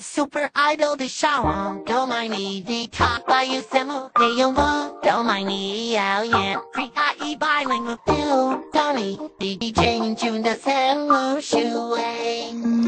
super idol nichaurum，都买你的卡巴有什么内容我都买你耀眼，300-106，到你的DJ 中的三无数位。